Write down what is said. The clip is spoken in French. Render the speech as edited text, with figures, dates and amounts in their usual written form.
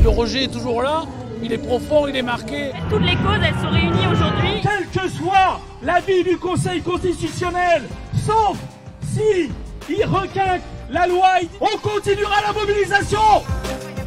rejet est toujours là, il est profond, il est marqué. Toutes les causes, elles sont réunies aujourd'hui. Quel que soit l'avis du Conseil constitutionnel, sauf si il requinque la loi, on continuera la mobilisation.